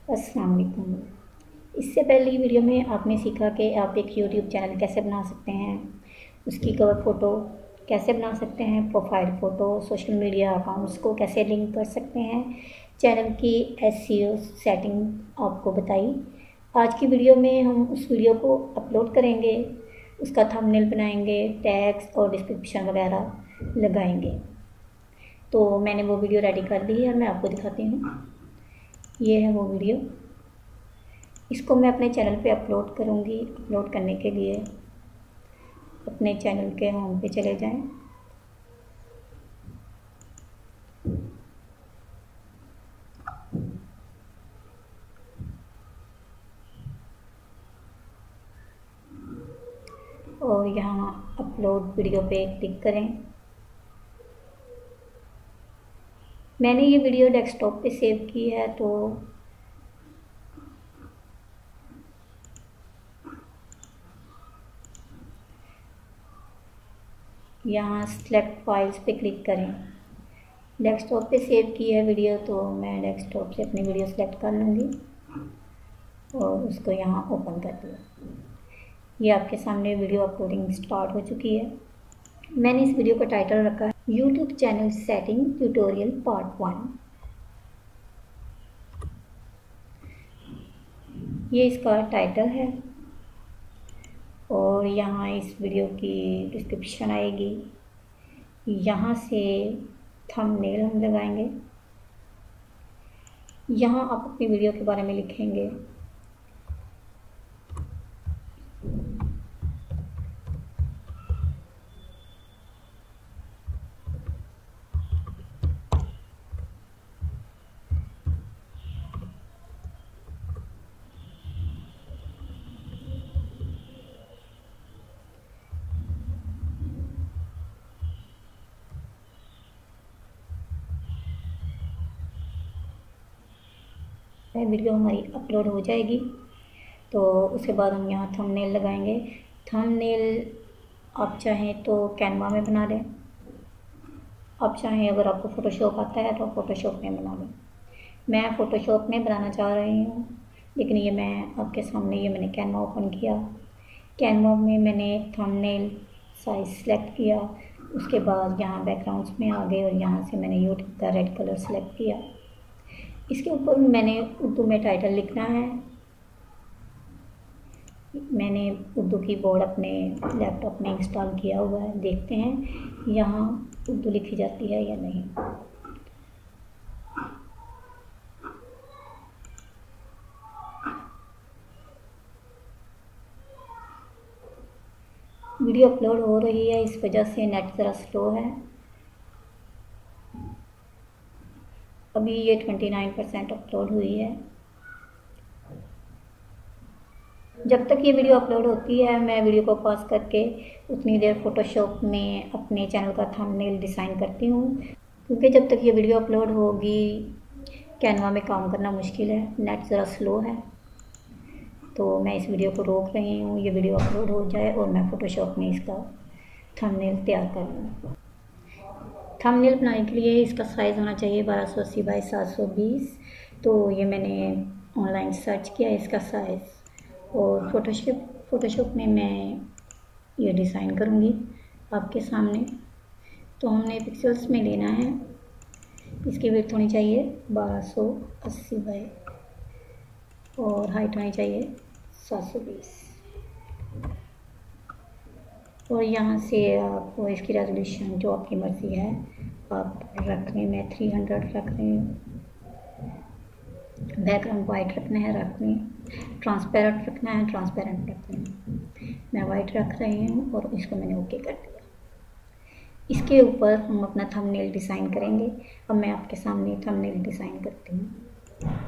अस्सलाम वालेकुम। इससे पहली वीडियो में आपने सीखा कि आप एक यूट्यूब चैनल कैसे बना सकते हैं, उसकी कवर फ़ोटो कैसे बना सकते हैं, profile photo, social media accounts को कैसे लिंक कर सकते हैं, चैनल की एसईओ सेटिंग आपको बताई। आज की वीडियो में हम उस वीडियो को अपलोड करेंगे, उसका थंबनेल बनाएंगे, टैग्स और डिस्क्रिप्शन वगैरह लगाएंगे। तो मैंने वो वीडियो रेडी कर ली है और मैं आपको दिखाती हूँ। ये है वो वीडियो। इसको मैं अपने चैनल पे अपलोड करूँगी। अपलोड करने के लिए अपने चैनल के होम पे चले जाएं। और यहाँ अपलोड वीडियो पे क्लिक करें। मैंने ये वीडियो डेस्कटॉप पे सेव की है, तो यहाँ सेलेक्ट फाइल्स पे क्लिक करें। डेस्कटॉप पे सेव की है वीडियो, तो मैं डेस्कटॉप से अपनी वीडियो सेलेक्ट कर लूँगी और उसको यहाँ ओपन कर दिया। ये आपके सामने वीडियो अपलोडिंग स्टार्ट हो चुकी है। मैंने इस वीडियो का टाइटल रखा है YouTube channel setting tutorial part 1। ये इसका टाइटल है और यहाँ इस वीडियो की डिस्क्रिप्शन आएगी। यहाँ से थंबनेल हम लगाएंगे। यहाँ आप अपनी वीडियो के बारे में लिखेंगे। वीडियो हमारी अपलोड हो जाएगी तो उसके बाद हम यहाँ थंबनेल लगाएंगे। थंबनेल आप चाहें तो कैनवा में बना लें, आप चाहें अगर आपको फ़ोटोशॉप आता है तो आप फ़ोटोशॉप में बना लें। मैं फ़ोटोशॉप में बनाना चाह रही हूँ, लेकिन ये मैं आपके सामने ये मैंने कैनवा ओपन किया। कैनवा में मैंने थंबनेल साइज सेलेक्ट किया, उसके बाद यहाँ बैकग्राउंड्स में आ गए और यहाँ से मैंने यूट्यूब का रेड कलर सेलेक्ट किया। इसके ऊपर मैंने उर्दू में टाइटल लिखना है। मैंने उर्दू की बोर्ड अपने लैपटॉप में इंस्टॉल किया हुआ है। देखते हैं यहाँ उर्दू लिखी जाती है या नहीं। वीडियो अपलोड हो रही है, इस वजह से नेट ज़रा स्लो है। अभी ये 29% अपलोड हुई है। जब तक ये वीडियो अपलोड होती है मैं वीडियो को पॉज करके उतनी देर फ़ोटोशॉप में अपने चैनल का थंबनेल डिज़ाइन करती हूँ, क्योंकि जब तक ये वीडियो अपलोड होगी कैनवा में काम करना मुश्किल है, नेट ज़रा स्लो है। तो मैं इस वीडियो को रोक रही हूँ, ये वीडियो अपलोड हो जाए और मैं फ़ोटोशॉप में इसका थंबनेल तैयार कर लूँ। थंबनेल बनाने के लिए इसका साइज़ होना चाहिए 1280 बाई 720। तो ये मैंने ऑनलाइन सर्च किया इसका साइज़ और फ़ोटोशॉप में मैं ये डिज़ाइन करूँगी आपके सामने। तो हमने पिक्सल्स में लेना है। इसकी विड्थ होनी चाहिए 1280 बाई और हाइट होनी चाहिए 720। और यहाँ से आप इसकी रेजोल्यूशन जो आपकी मर्ज़ी है आप रख लें। मैं 300 रख रही हूँ। बैकग्राउंड वाइट रखना है, रख लें। ट्रांसपेरेंट रखना है, ट्रांसपेरेंट रख लें। मैं वाइट रख रही हूँ और इसको मैंने ओके कर दिया। इसके ऊपर हम अपना थंबनेल डिज़ाइन करेंगे। अब मैं आपके सामने थंबनेल डिज़ाइन करती हूँ।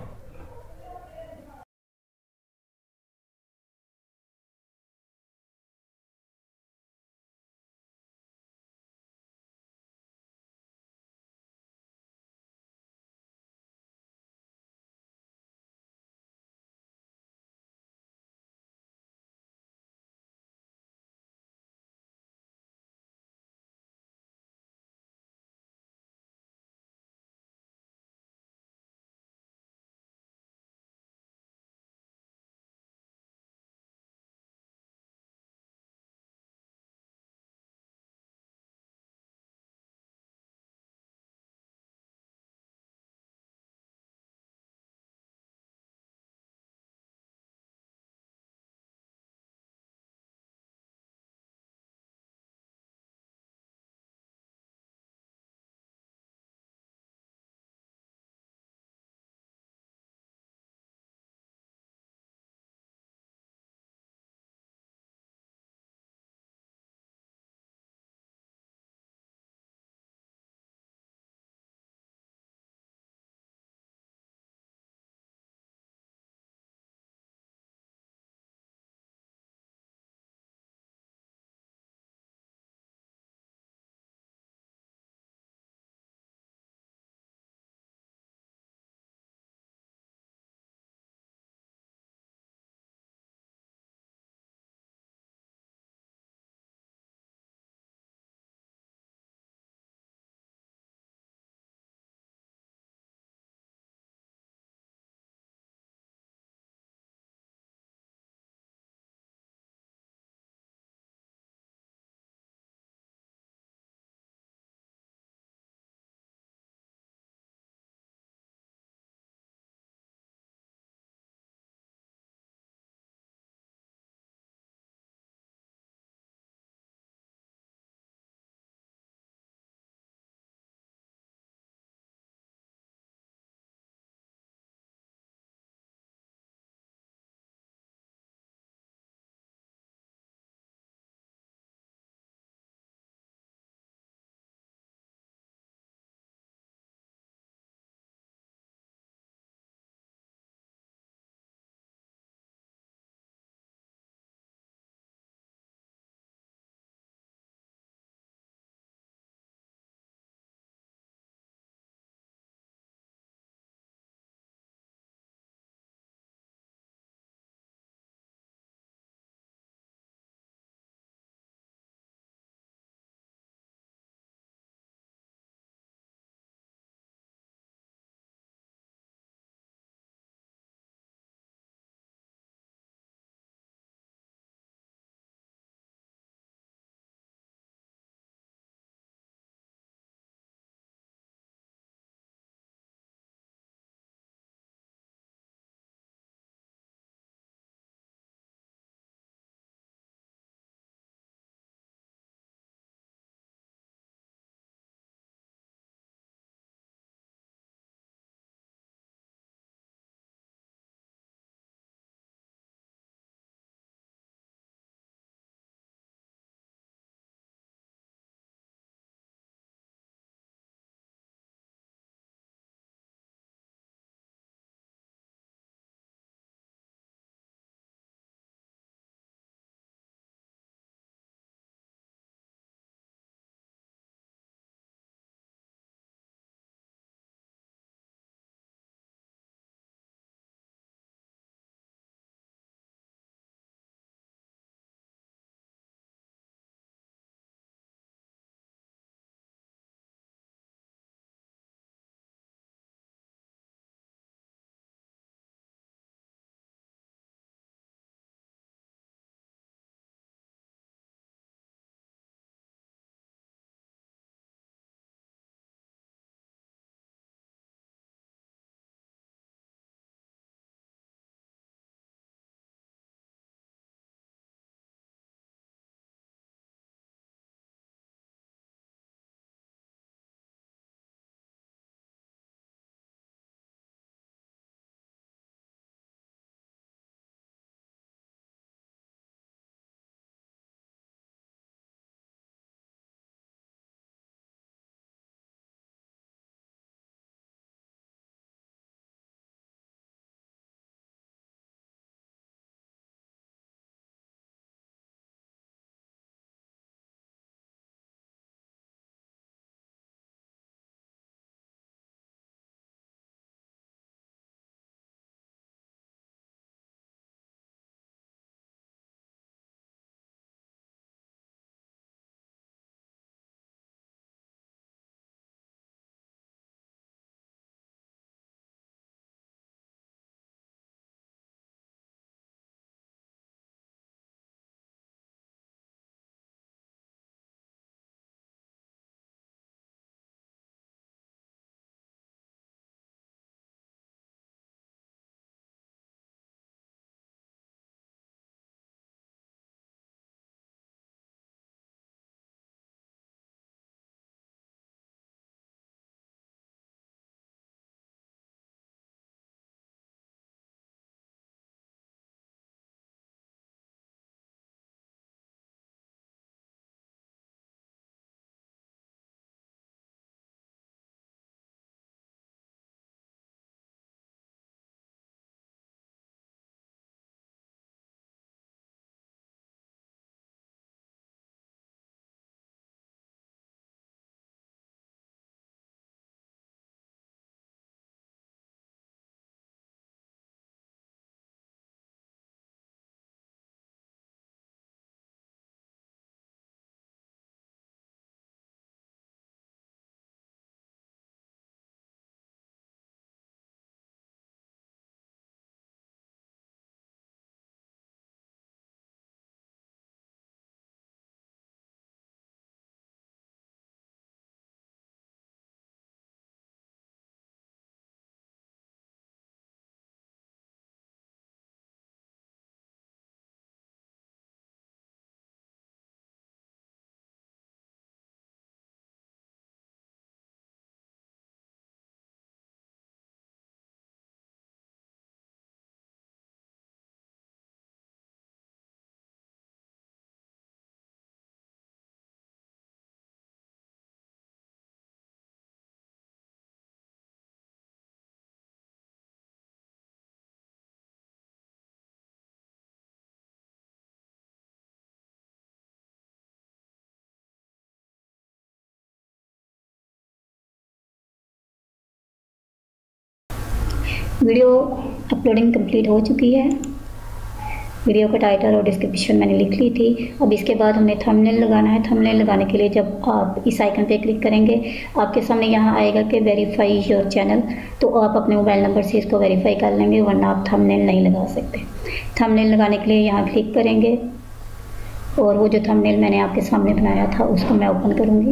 वीडियो अपलोडिंग कंप्लीट हो चुकी है। वीडियो का टाइटल और डिस्क्रिप्शन मैंने लिख ली थी। अब इसके बाद हमने थंबनेल लगाना है। थंबनेल लगाने के लिए जब आप इस आइकन पे क्लिक करेंगे, आपके सामने यहाँ आएगा कि वेरीफाई योर चैनल, तो आप अपने मोबाइल नंबर से इसको वेरीफाई कर लेंगे, वरना आप थंबनेल नहीं लगा सकते। थंबनेल लगाने के लिए यहाँ क्लिक करेंगे और वो जो थंबनेल मैंने आपके सामने बनाया था उसको मैं ओपन करूँगी।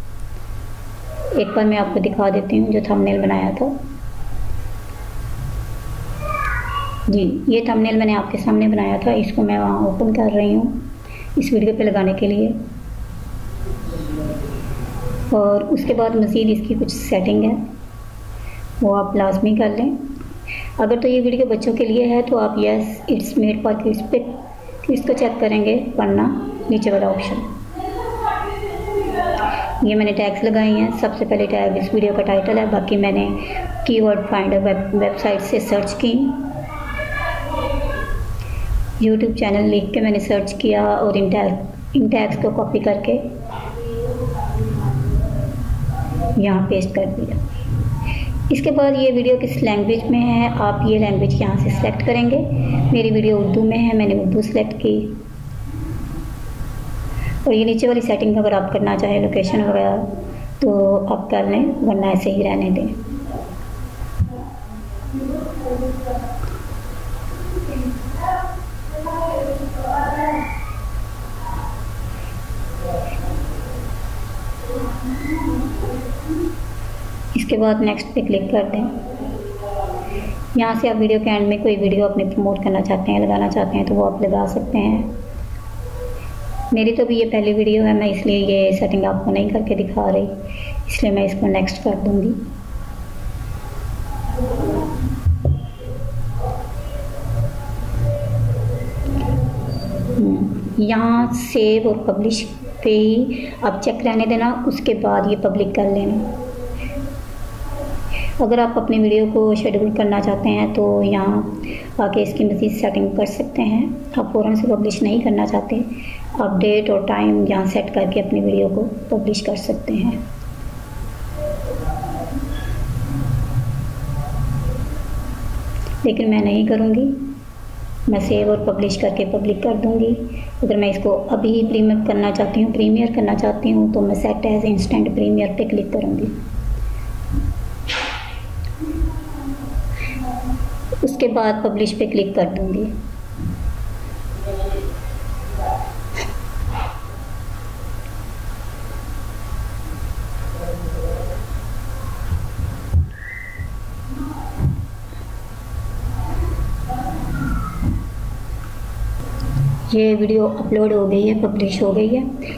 एक बार मैं आपको दिखा देती हूँ जो थंबनेल बनाया था। जी, ये थंबनेल मैंने आपके सामने बनाया था, इसको मैं वहाँ ओपन कर रही हूँ इस वीडियो पे लगाने के लिए। और उसके बाद मज़ीद इसकी कुछ सेटिंग है, वो आप लाजमी कर लें। अगर तो ये वीडियो बच्चों के लिए है तो आप yes it's made for kids पे इसको चेक करेंगे, वरना नीचे वाला ऑप्शन। ये मैंने टैग्स लगाई हैं। सबसे पहले टैग इस वीडियो का टाइटल है, बाकी मैंने कीवर्ड फाइंडर वेबसाइट से सर्च की। यूट्यूब चैनल लिख के मैंने सर्च किया और इन टैग्स को कॉपी करके यहाँ पेस्ट कर दिया। इसके बाद ये वीडियो किस लैंग्वेज में है, आप ये लैंग्वेज यहाँ से सिलेक्ट करेंगे। मेरी वीडियो उर्दू में है, मैंने उर्दू सेलेक्ट की। और ये नीचे वाली सेटिंग अगर आप करना चाहें लोकेशन वगैरह तो आप कर लें, वरना ऐसे ही रहने दें। इसके बाद नेक्स्ट पे क्लिक कर दें। यहाँ से आप वीडियो के एंड में कोई वीडियो अपने प्रमोट करना चाहते हैं, लगाना चाहते हैं तो वो आप लगा सकते हैं। मेरी तो भी ये पहली वीडियो है, मैं इसलिए ये सेटिंग आपको नहीं करके दिखा रही, इसलिए मैं इसको नेक्स्ट कर दूँगी। यहाँ सेव और पब्लिश पे ही आप चेक रहने देना, उसके बाद ये पब्लिक कर लेना। अगर आप अपनी वीडियो को शेड्यूल करना चाहते हैं तो यहाँ आके इसकी मज़ीद सेटिंग कर सकते हैं। आप फ़ौरन से पब्लिश नहीं करना चाहते, आप डेट और टाइम यहाँ सेट करके अपनी वीडियो को पब्लिश कर सकते हैं। लेकिन मैं नहीं करूँगी, मैं सेव और पब्लिश करके पब्लिक कर दूँगी। अगर मैं इसको अभी प्रीमियर करना चाहती हूँ तो मैं सेट एज इंस्टेंट प्रीमियर पे क्लिक करूँगी। उसके बाद पब्लिश पे क्लिक कर दूँगी। ये वीडियो अपलोड हो गई है, पब्लिश हो गई है।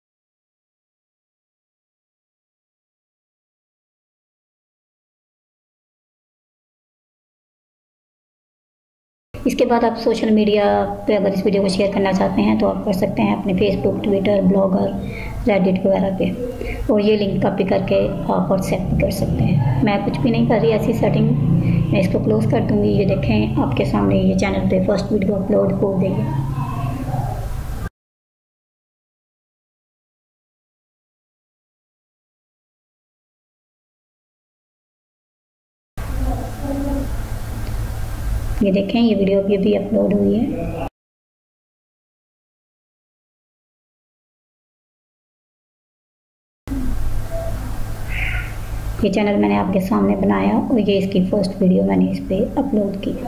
इसके बाद आप सोशल मीडिया पे अगर इस वीडियो को शेयर करना चाहते हैं तो आप कर सकते हैं अपने फेसबुक, ट्विटर, ब्लॉगर, रेडिट वगैरह पे, और ये लिंक कॉपी करके आप व्हाट्सएप भी कर सकते हैं। मैं कुछ भी नहीं कर रही ऐसी सेटिंग, मैं इसको क्लोज़ कर दूँगी। ये देखें आपके सामने ये चैनल पे फर्स्ट वीडियो अपलोड हो गई है। ये देखें ये वीडियो भी अपलोड हुई है। ये चैनल मैंने आपके सामने बनाया और ये इसकी फर्स्ट वीडियो मैंने इस पे अपलोड की।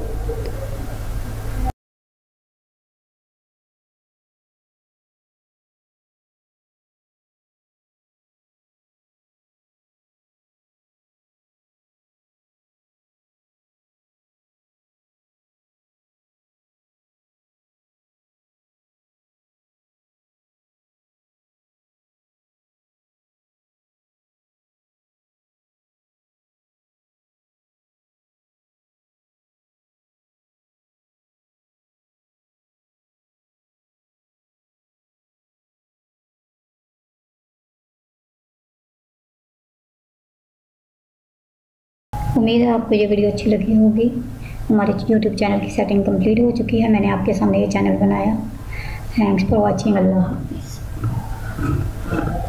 उम्मीद है आपको ये वीडियो अच्छी लगी होगी। हमारे यूट्यूब चैनल की सेटिंग कंप्लीट हो चुकी है, मैंने आपके सामने ये चैनल बनाया। Thanks for watching. अल्लाह हाफ़िज़।